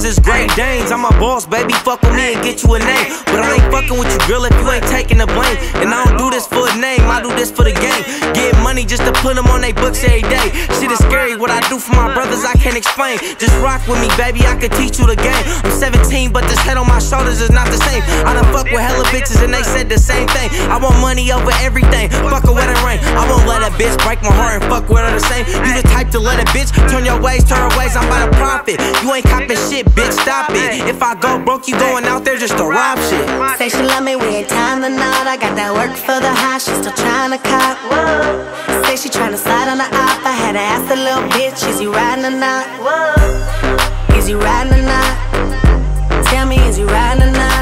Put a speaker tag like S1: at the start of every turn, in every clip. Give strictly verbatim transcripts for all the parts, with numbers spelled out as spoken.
S1: is Great Danes. I'm a boss, baby, fuck with me and get you a name. But I ain't fucking with you, girl, if you ain't taking the blame. And I don't do this for a name, I do this for the game. Get money just to put them on they books every day. Shit is scary, what I do for my brothers I can't explain. Just rock with me, baby, I can teach you the game. I'm seventeen, but this head on my shoulders is not the same. I done fuck with hella bitches and they said the same thing. I want money over everything, fuck her with it rain. I won't let a bitch break my heart and fuck with her the same. You the type to let a bitch turn your ways, turn her ways, I'm about to profit. You ain't copping shit, bitch, stop it. If I go broke, you going out there just to rob shit.
S2: Say she love me, we ain't tying the knot. I got that work for the high, she still trying to cop. Whoa. Say she trying to slide on the op. I had to ask the little bitch, is you riding or not? Whoa. Is you riding or not? Tell me, is you riding or not?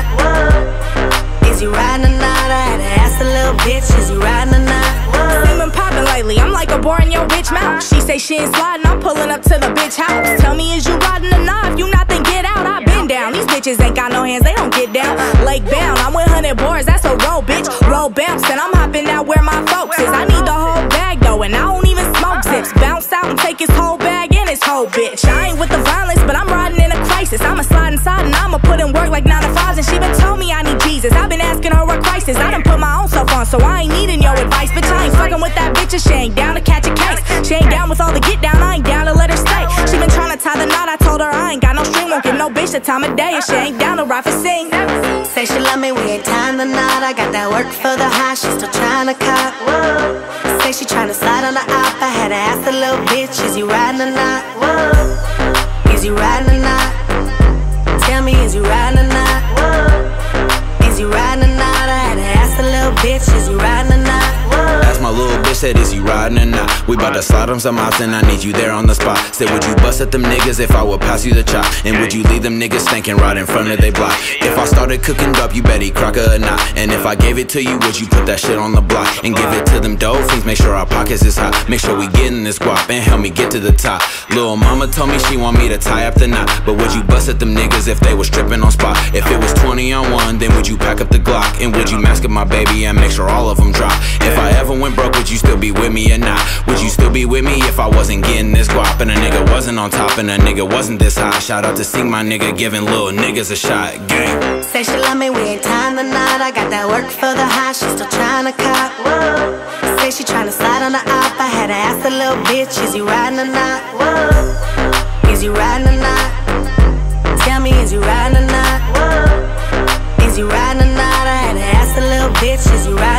S2: Whoa. Is you riding or not? I had to ask the little bitch, is you riding or not?
S3: Whoa. Been poppin' lately, I'm like a bar in your bitch mouth. She say she ain't sliding, I'm pulling up to the bitch house. Tell me, is you riding or not? If you not, then get out. I been down. These bitches ain't got no hands, they don't get down. Lake bound, I'm with hundred bars, that's a roll, bitch. Roll bounce, and I'm hopping out where my folks is. I need the whole bag though, and I don't even smoke zips. Bounce out and take his whole bag and his whole bitch. I ain't with the violence, but I'm riding in a crisis. I'ma slide inside and I'ma put in work like nine to fives. And she been told me I need Jesus. I've been asking her what crisis. I done put my own stuff on, so I ain't needing your advice. Bitch, I ain't fucking with that bitch, and she ain't down to catch a case. She ain't down with all the get down, I ain't down to let her stay. She been trying to tie the knot, I told her I ain't got no string. Won't give no bitch the time of day, and she ain't down to ride for sing.
S2: Say she love me, we ain't tying the knot. I got that work for the high, she still trying to cop. Whoa. Say she trying to slide on the op. I had to ask the little bitch, is you riding or not? Whoa. Is you riding or not? Tell me, is you riding or not? Whoa. Is you riding or not? I had to ask the little bitch, is you riding or not?
S4: Ask my little bitch, said is you riding or not? We bout to slide on some ops and I need you there on the spot. Said would you bust at them niggas if I would pass you the chop? And would you leave them niggas stinking right in front of they block? If I started cooking dope, you bet he crock or not. And if I gave it to you, would you put that shit on the block? And give it to them dope fiends, make sure our pockets is hot. Make sure we getting this guap and help me get to the top. Lil' mama told me she want me to tie up the knot. But would you bust at them niggas if they was stripping on spot? If it was twenty on one, then would you pack up the Glock? And would you mask up my baby and make sure all of them drop? If I ever went broke, would you still be with me or not? Would you still be with me if I wasn't getting this guap? And a nigga wasn't on top and a nigga wasn't this high. Shout out to Sing, my nigga, giving little niggas a shot. Gang.
S2: Say she love me, we ain't tying the knot. I got that work for the high, she still trying to cop. Whoa. Say she trying to slide on the op. I had to ask the little bitch, is you riding or not? Whoa. Is you riding or not? Tell me, is you riding or not? Whoa. Is you riding or not? I had to ask the little bitch, is you riding?